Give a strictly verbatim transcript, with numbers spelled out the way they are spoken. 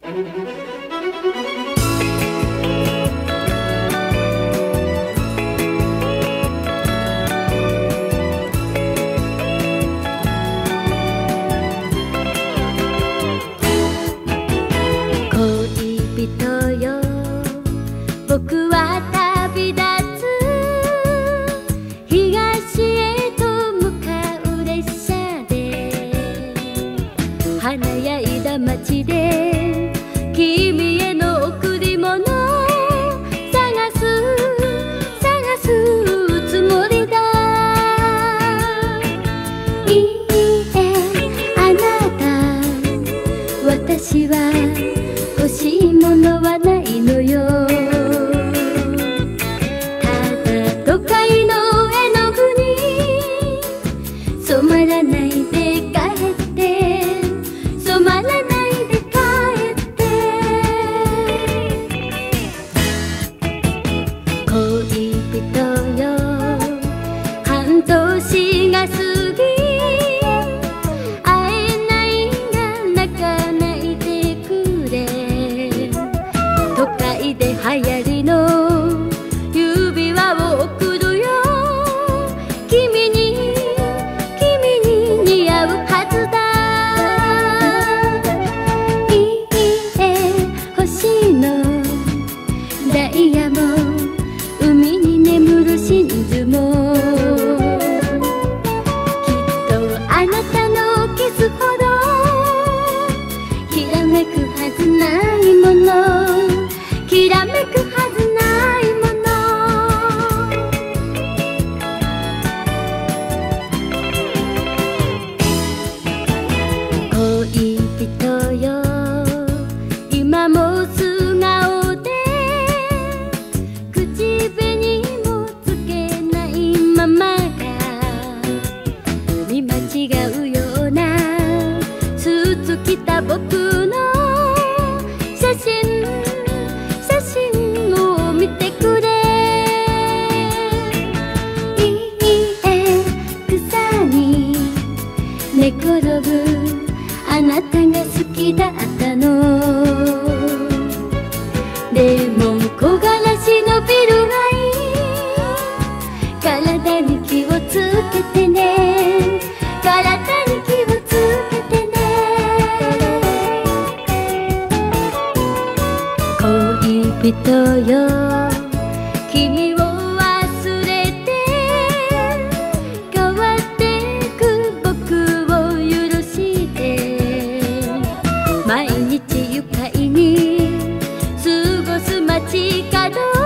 僕は旅立つ東へと向かう列車で華やいだ街で君への贈り物探す探すつもりだ。いいえあなた私は欲しいものはないのよ。都会の絵の具に染まらないで帰って染まらないで帰って恋人よ半年が過ぎ会えないが泣かないでくれ。都会で流行りの指輪を贈るよ。君に君に似合うはずだ。いいえ欲しいのダイヤも海に眠る真珠もきっとあなたのキスほどきらめくはずないものきらめくはずないもの。恋人よ今も素顔で口紅もつけないままが見間違うようなスーツ着た僕の写真写真を見てくれ。いいえ草に寝転ぶあなたが好きだったの。レモン木枯らしのビル街体に気をつけてね体に気をつけてね。恋人よ君を忘れて変わってく僕を許して毎日愉快に過ごす街角